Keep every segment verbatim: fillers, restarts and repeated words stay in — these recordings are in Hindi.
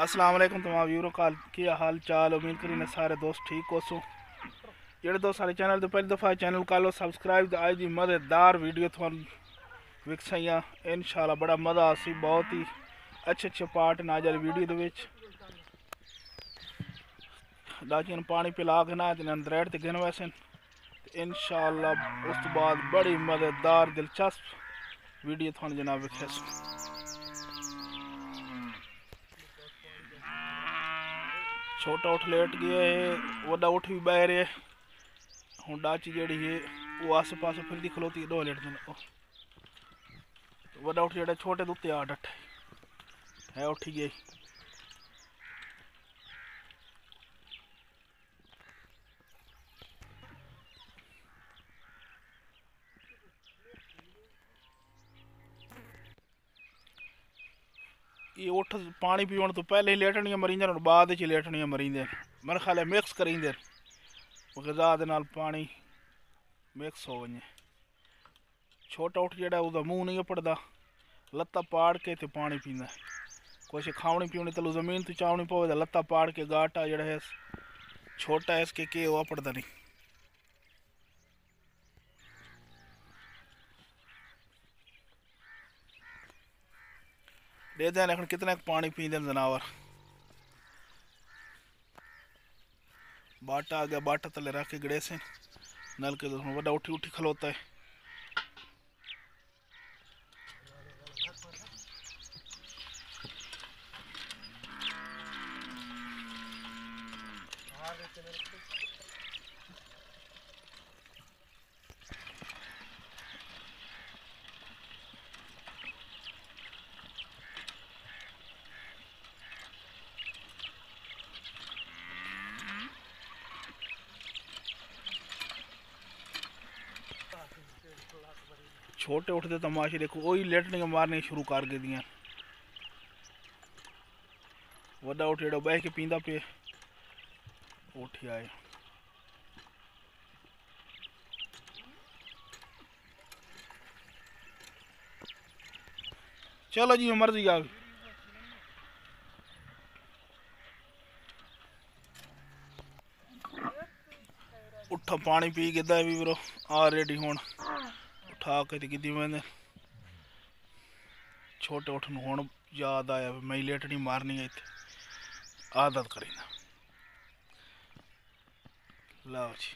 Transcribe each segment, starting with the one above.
अस्सलाम वालेकुम तमाम व्यूरों का क्या हाल चाल। उम्मीद करी ने सारे दोस्त ठीक हो सो। जेडे दोस्त सारे चैनल तो पहली दफ़ा चैनल कर लो सब्सक्राइब। तो अज की मज़ेदार वीडियो थोन विकसाइया इंशाल्लाह बड़ा मज़ा आसी। बहुत ही अच्छे अच्छे पार्ट ना अज वीडियो के दाचिन पानी पिला के ना अंदर ते गिन वैसे इंशाल्लाह उस तो बाद बड़ी मज़ेदार दिलचस्प वीडियो थोन जनाब विखे। छोटा उठ लेट गया है, वड्डा उठ भी बह रहे हूँ। डाची जी है वो आसे पासे फिरती खलोती दो लेट दिन वड्डा उठ जेड़ा छोटे दुत्ते आ डट है उठी गई। ये उठ पानी पीने तो पहले ही लेटनियां मरींदे और बाद च लेटनियां मरींदे। मेरे ख्याल है मिक्स करींदे गज़ा दे नाल पानी मिक्स हो वने। छोटा उठ जेड़ा उसका मुँह नहीं पड़ता, लत्ता पाड़ के ते पानी पींदा। कुछ खावनी पीवनी तलू जमीन तो चावनी पवे तो लत्ता पाड़ के गाटा जड़ा है छोटा है इसके के हुआ पड़ता नहीं। दे दें लेकिन कितना पानी पींदे जनावर। बाटा आ गया, बाटा तले रख के गड़े से नल के वड्डा उठी उठी खलोता है। छोटे उठते तमाशे देखो वही लेटनियां मारनी शुरू कर के दियां। वड्डा उठ जेड़ा बह के पींदा पे उठी आए। चलो जी मर्जी आ उठा पानी पी के भी ब्रो आ रेडी होन उठा के कि मैंने छोटे उठन हूँ याद आया मैं लेटनी मारनी है इतने आदत करी ना। लो जी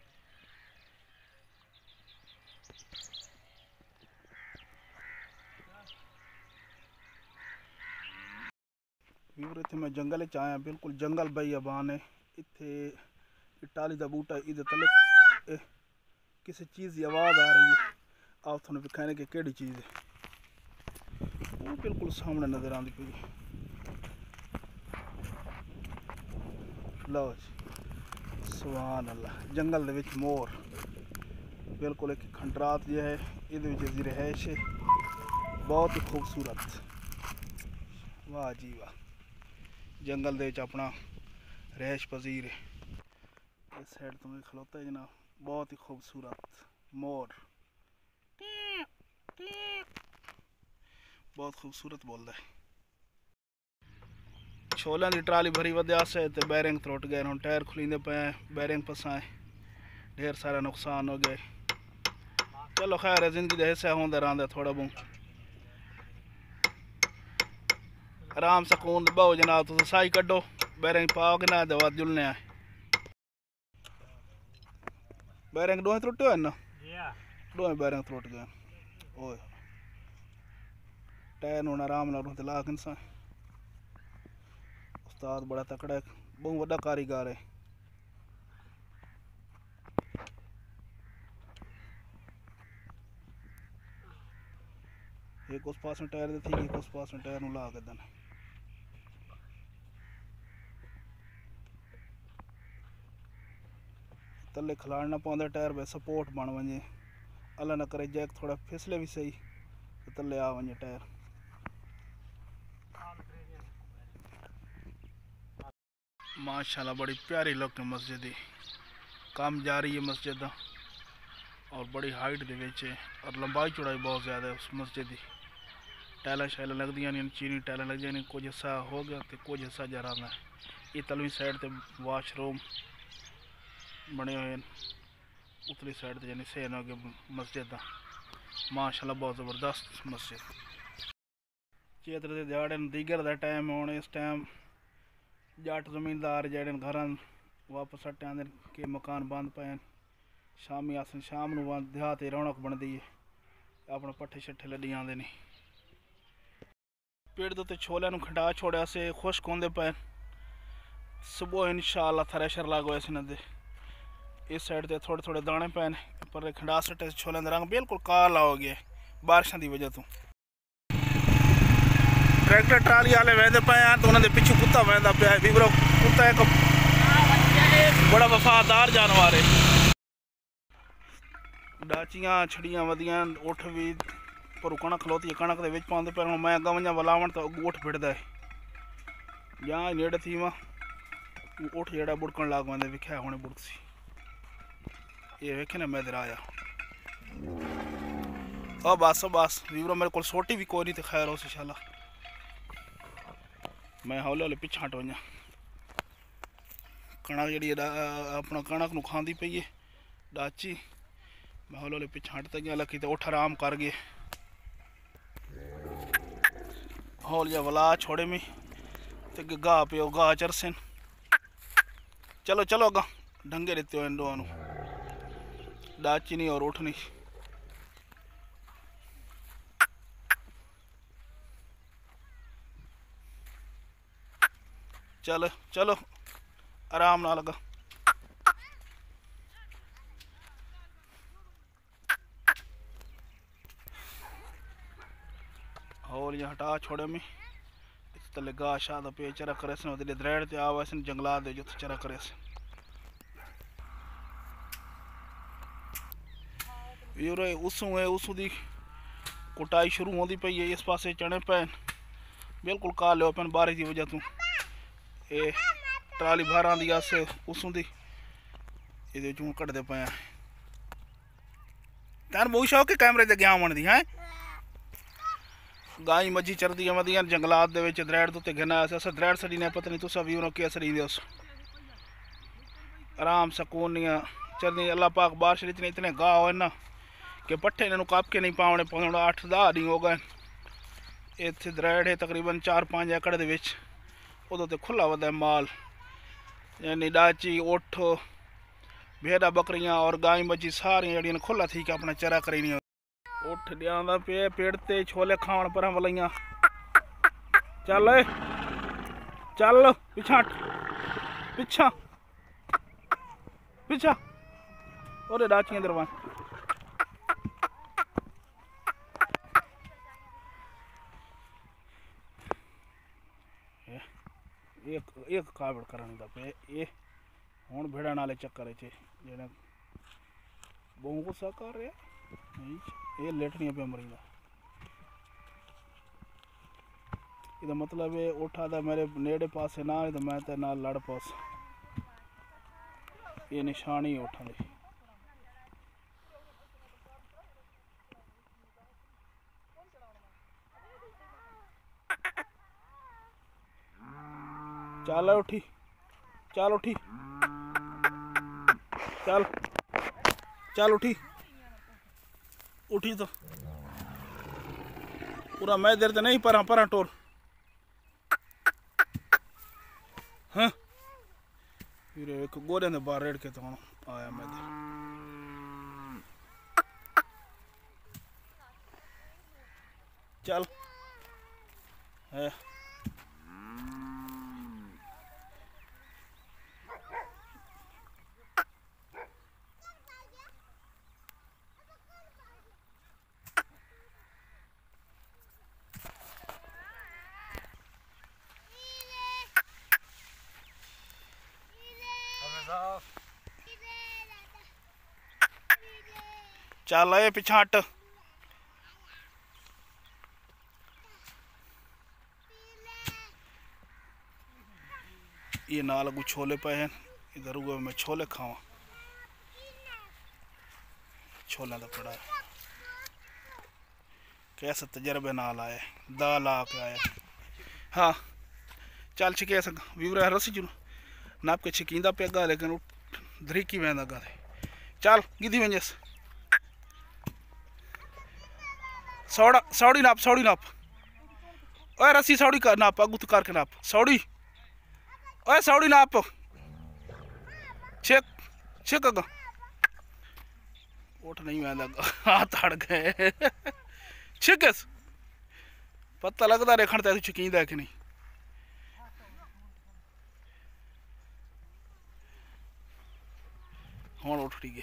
इतने मैं जंगल च आया, बिल्कुल जंगल बेअबान है। इतने टाली का बूटा इधर तले किसी चीज़ की आवाज़ आ रही है। आप थोड़ा दिखाने की केड़ी चीज़ है वो बिल्कुल सामने नज़र आती पई। लो जी सुभान अल्लाह जंगल दे विच मोर बिल्कुल एक खंडरात जो है ये रहायश है बहुत ही खूबसूरत। वाह जी वाह जंगल दे विच अपना रहायश पजीर है। इस साइड तो मैं खलोता है जनाब बहुत ही खूबसूरत मोर बहुत खूबसूरत बोलता है। छोलों की ट्राली भरी वध्या से तो बैरिंग त्रुट गए हम टायर खुलींदे पे बैरिंग फसाए ढेर सारा नुकसान हो गए। चलो खैर है जिंदगी का हिस्सा होंदा रहा थोड़ा बहुत आराम सुकून बहु जनाब तुम साई कड्डो बैरिंग पाओ कि ना दवा जुलने आए। बैरिंग दोहें त्रुटे हुए ना दोहें बैरिंग त्रुट गए ओए टायर हूँ आराम नाल ला के सा। उस्ताद बड़ा तकड़ा है बहुत बड़ा कारीगर है। एक उस पास टायर थी एक उस पास टायर ला के देना। तले खिलाड़ना पाँदा टायर पे सपोर्ट बन वजे अल्लाह न करे जैक थोड़ा फिसले भी सही तो तले आ वजे टायर। माशाल्लाह बड़ी प्यारी लुक है मस्जिद ही काम जारी है मस्जिद और बड़ी हाइट दे विच है और लंबाई चौड़ाई बहुत ज़्यादा है उस मस्जिद की। टाइल शाइल लगदियां नहीं, चीनी टाइल लगदियां नहीं, कुछ हिस्सा हो गया तो कुछ हिस्सा जरा है। ये तलवी साइड ते वाशरूम बने हुए हैं, उतली साइड ते यानी सेन हो गया मस्जिद का। माशाल्लाह बहुत ज़बरदस्त मस्जिद। चेत्र के दिहाड़े दीगर का टाइम होने, इस टाइम जट जमींदार जेडे घर वापस हटे आंदे के मकान बंद पे। शामी अस शाम नू देहात रौनक बनती है, अपने पट्ठे शट्ठे लड़ी आते नहीं। पेड़ के उत्ते छोलिया खंडा छोड़ा से खुश्क होंगे पे। सुबह इंशाअल्लाह थ्रैशर लागो इस नदे इस साइड ते थोड़े थोड़े दाने पे पर खंडा सटे छोलिया का रंग बिल्कुल काला हो गया बारिशों की वजह तो। ट्रैक्टर ट्राली वाले वहदे पे हैं तो उन्होंने पिछू कुत्ता वहदा पाया। बीबरो कुत्ता एक बड़ा वफादार जानवर है। डाचियां छड़ियां वधियां उठ भी पर कणक खलोती है, कणक के पाते पे। मैं अगर वजा वलावन तो उठ फिटदा है, जहाँ नेड़े थी वहाँ उठ जड़ा बुड़कन लाग पाते विख्या होने बुड़कसी। ये वेखे ना मैं इधर आया ओ बस बस बीबरो मेरे को सोटी भी कोई नहीं तो खैर उस शाला मैं हौले हौले पिछा हट वजा। कणक जी अपना कणक नू खाँदी पई है डाची। मैं हौले हौले पिछा हटता गया, लकी तो उठ आराम कर गए। हौल जा वला छोड़े में तो गाह पे गाह चरसन। चलो चलो अगा ढंगे देते हो इन दोनों डाची नहीं और उठ नहीं। चलो चलो आराम ना लगा। हौल या हटा छोड़े में इस तले गाह शाह पे चरा करे द्रैड़ ते आवा जंगलात जो चरा करे। उसू है उसू की कुटाई शुरू होती पई है। इस पासे चने पैन बिल्कुल काले हो पैन बारिश की वजह तो। ये ट्राली बाहर आँदी अस उसू की ये चूं कटते पे। तैन बहुत शौक है कैमरे से गया आवन दी है। गाय मझी चरदियां वधियां जंगलात के द्रैड़ तो गिना अस द्रैड़ सड़ी ने पता नहीं तुसा भी उन्होंने क्या सड़ी उस आराम सकून चरदी। अल्लाह पाक बारिश इतने इतने गाह हो ना कि पट्ठे इन्होंने काप के नहीं पाने पौने अठ दह दिन हो गए। इतने द्रैड़ है तकरीबन चार पाँच एकड़ के उदों तो खुला वधा माल यानी डाची उठ भेड़ा बकरियां और गाय मच्छी सारियां जड़ियां खुला थी कि अपना चरा करी। उठ दिया पे पेड़ ते छोले खावन पर वलियां। चल चल पिछा पिछा पिछा और डाचियां दरवान। एक एक कावड़ करने दा पे ये हुण भेड़ा नाले चक्कर च जेने बहु गुस्सा कर रहे ये लेटनियां पे मरीदा। इदा मतलब है उठा दा मेरे नेड़े पासे ना तो मैं ते नाल लड़ पास। ये निशानी उठा दी। चल उठी चल उठी चल चल उठी उठी तो पूरा मैं देर तो नहीं परा परा टोर। हाँ फिर एक गोरे ने बाहर रेड़ के तो आया मैं देर। चल है चल आए पिछा हट। ये नाल अगू छोले पे हैं इधर हुआ मैं छोले खावा छोला का पड़ा कैसे तजर्बे नाल आए दा ला के आए। हाँ चल छिके सक व्यूरा रसी चुन नाप के छिकींदा पे गा लेकिन धरीकी वेंदा गा चल गिदी वंजस सौड़ा सौड़ी नाप सौड़ी नाप ओए रस्सी सौड़ी कर नाप अगू तो करके नाप सौड़ी ओए सौड़ी नाप छिक छिक अगा उठ नहीं वेंदा हाथ अड़ गए छिकस पता लगता रेखण ते छिकींदा कि नहीं हुण उठ गए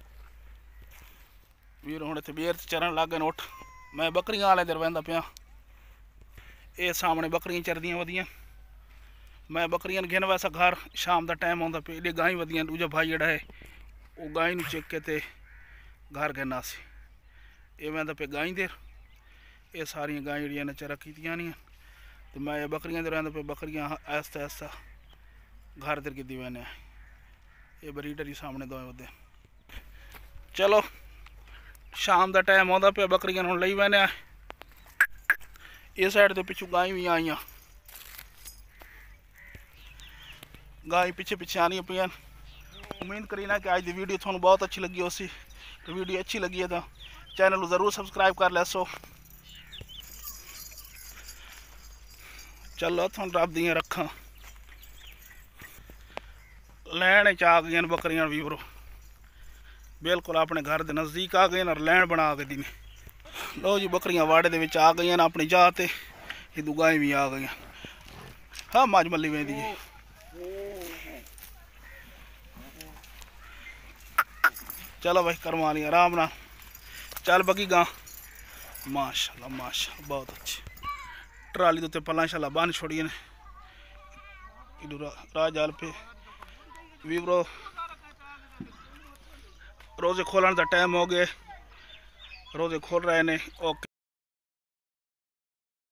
वीर हुण इत्थे बेर चरण लग गए उठ मैं बकरियां वाले दर वहदा पिया ये सामने बकरियां चरदियां वधियां मैं बकरियां गिन वैसा घर शाम का टाइम आता पे एडे गाय वधियां दूजा भाई जड़ा है वो गाय नूं चेक के ते घर गिनना सी ये वहदा पे गाय देर ये सारियां गाय जड़ियां ने चरा कीतियां नहीं तो मैं ये बकरियां दे रहा पे बकरियां आहिस्ता आहिस्ता घर दर गिद्दी वहने ये ब्रीडर ही सामने दोवें वधे चलो शाम का टाइम आता पे बकरियां हुण लई वहने इस साइड के पिछू गाय भी आईया गाय पिछे पिछे आनी पियां उम्मीद करीना कि अज की वीडियो थोड़ा बहुत अच्छी लगी हो सी तो वीडियो अच्छी लगी है तो चैनल को जरूर सब्सक्राइब कर लैसो चलो थोड़ा रब दियां रखा लैन च आ गई बकरियां वीवरो बिल्कुल अपने घर के नज़दीक आ गए और लैन बना के दी लो जी बकरियां वाड़े दे विच आ गई अपनी जा ते हिंदू गाय भी आ गई हाँ मज मल्ली वेंदी है चलो भाई करवा लिया आराम ना चल बगी गां माशाल्लाह माशाल्लाह बहुत अच्छी ट्राली तो पल्ला शाला बन छोड़िए ने राह जाल पे वीवरो रोजे खोलने का टाइम हो गए रोजे खोल रहे ने ओके।